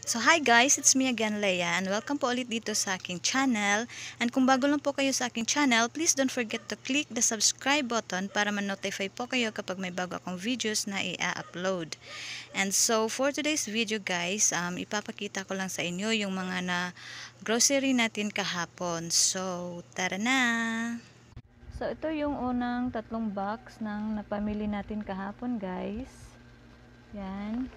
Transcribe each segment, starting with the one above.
So hi guys, it's me again Leia and welcome po ulit dito sa aking channel. And kung bago lang po kayo sa aking channel, please don't forget to click the subscribe button para ma-notify po kayo kapag may bago akong videos na i-upload. And so for today's video guys, ipapakita ko lang sa inyo yung mga na grocery natin kahapon. So tara na! So ito yung unang tatlong box ng napamili natin kahapon guys. Yan.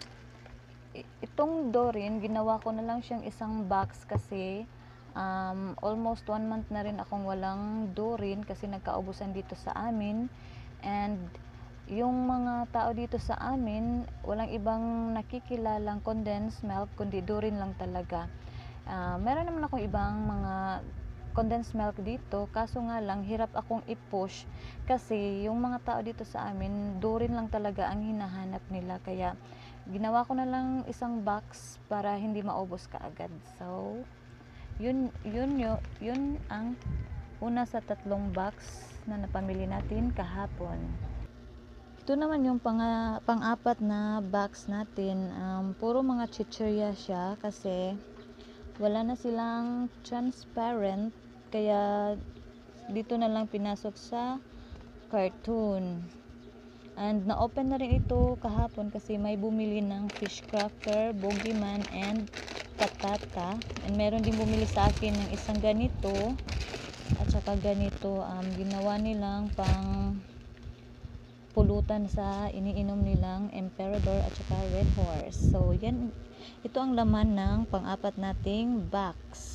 Itong Dorin, ginawa ko na lang siyang isang box kasi almost 1 month na rin akong walang Dorin kasi nagkaubusan dito sa amin. And yung mga tao dito sa amin, walang ibang nakikilalang condensed milk kundi Dorin lang talaga. Meron naman akong ibang mga condensed milk dito, kaso nga lang hirap akong i-push kasi yung mga tao dito sa amin Dorin lang talaga ang hinahanap nila, kaya ginawa ko na lang isang box para hindi maubos kaagad. So yun ang una sa tatlong box na napamili natin kahapon. Ito naman yung pang-apat na box natin. Puro mga chichirya siya kasi wala na silang transparent, kaya dito na lang pinasok sa cartoon. And na-open na rin ito kahapon kasi may bumili ng fish cracker, boogeyman, and katata. And meron din bumili sa akin ng isang ganito at saka ganito. Ginawa nilang pang pulutan sa iniinom nilang Emperador at saka Red Horse. So yan, ito ang laman ng pang-apat nating box.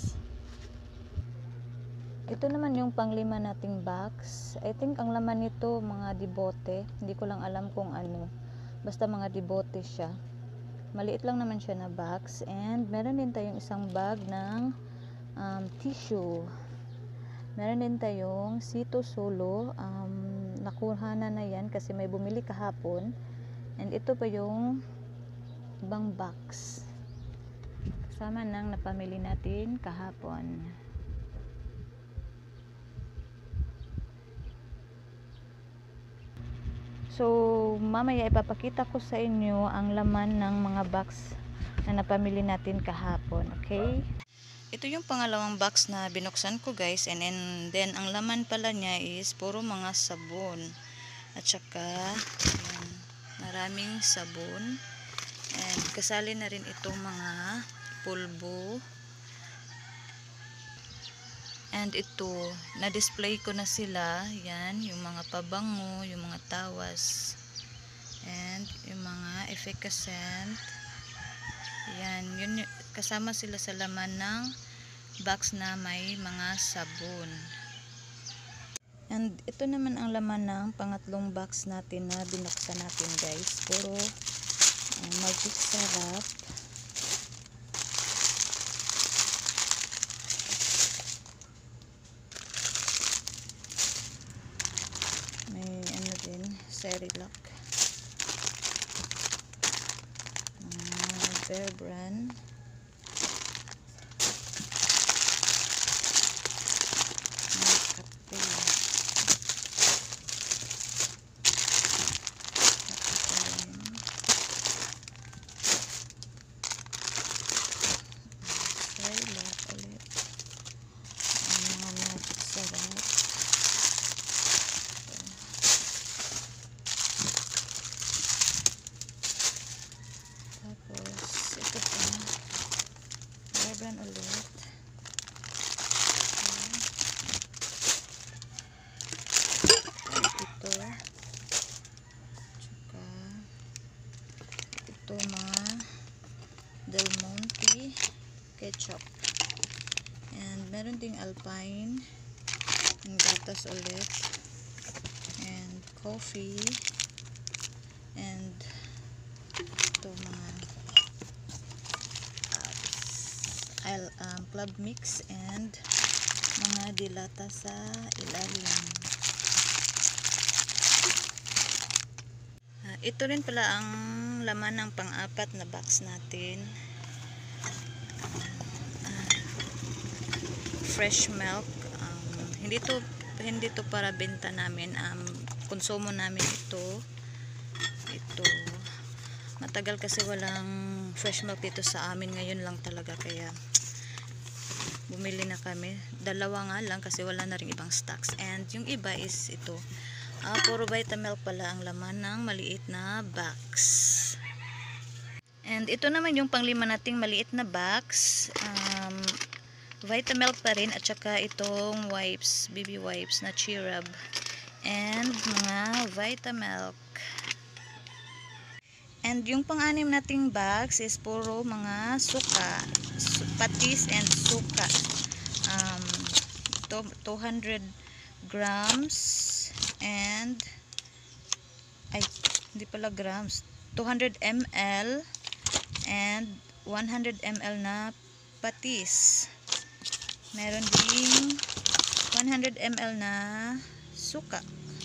Ito naman yung pang-5 nating box. I think ang laman nito mga debote. Hindi ko lang alam kung ano. Basta mga debote siya. Maliit lang naman siya na box. And meron din tayong isang bag ng tissue. Meron din tayong Sito Solo. Nakuha na yan kasi may bumili kahapon. And ito pa yung ibang box. Kasama ng napamili natin kahapon. So, mamaya ipapakita ko sa inyo ang laman ng mga box na napamili natin kahapon, okay? Ito yung pangalawang box na binuksan ko guys, and then ang laman pala niya is puro mga sabon. At saka, yan, maraming sabon. And kasali na rin itong mga pulbo. And ito, na-display ko na sila. Yan, yung mga pabango, yung mga tawas. And yung mga efficacent. Yan, yun, kasama sila sa laman ng box na may mga sabon. And ito naman ang laman ng pangatlong box natin na binuksan natin guys. Puro magic sarap. May ano din, Cerelac, Bear Brand, may kape, Cerelac ulit, ang mga magic sarap. Tapos, ito pa. Rebran ulit. Ito. Tsaka, ito mga Del Monte ketchup. And meron ding Alpine. Yung gatas ulit. And coffee. And ito mga club mix and mga dilata sa ilalim. Ito rin pala ang laman ng pang-apat na box natin. Fresh milk. Hindi to para benta namin. Konsumo namin ito. Matagal kasi walang fresh milk dito sa amin ngayon lang talaga, kaya bumili na kami. Dalawa nga lang kasi wala na rin ibang stocks. And yung iba is ito. Puro Vitamilk pala ang laman ng maliit na box. And ito naman yung panglima nating maliit na box. Vitamilk pa rin at saka itong wipes, baby wipes na Cheerab. And mga Vitamilk. And yung pang-anim nating box is puro mga suka, patis and suka. 200 grams and hindi pala grams, 200 ml and 100 ml na patis. Meron ding 100 ml na suka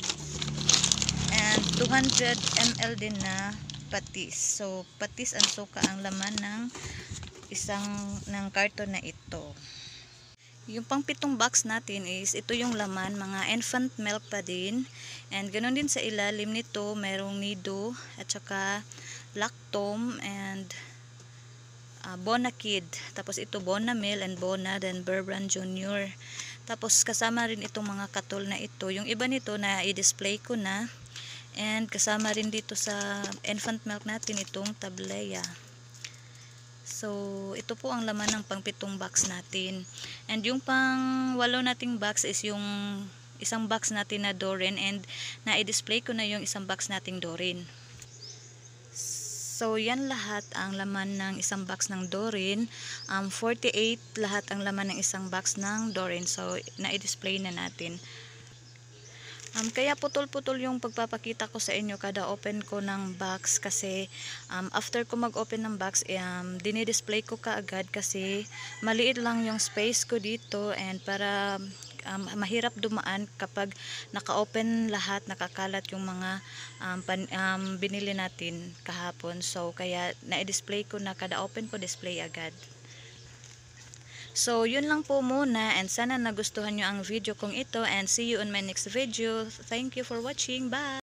and 200 ml din na patis. So patis and suka ang laman ng karton na ito. Yung pang 7 box natin is ito yung laman, mga infant milk pa din. And ganoon din sa ilalim nito, merong nido at saka lactome and Bonakid. Tapos ito Bonamil and Bona, then Beurbrand Junior. Tapos kasama rin itong mga katol na ito. Yung iba nito na i-display ko na. And kasama rin dito sa infant milk natin itong Tableya. So, ito po ang laman ng pang 7 box natin. And yung pang 8 nating box is yung isang box natin na Dorin, and na-i-display ko na yung isang box nating Dorin. So, yan lahat ang laman ng isang box ng Dorin. 48 lahat ang laman ng isang box ng Dorin. So, na-i-display na natin. Kaya putol-putol yung pagpapakita ko sa inyo kada open ko ng box kasi after ko mag-open ng box, dinidisplay ko kaagad kasi maliit lang yung space ko dito, and para mahirap dumaan kapag naka-open lahat, nakakalat yung mga binili natin kahapon. So kaya na-display ko na kada open ko, display agad. So, yun lang po muna, and sana nagustuhan nyo ang video kong ito, and see you on my next video. Thank you for watching. Bye!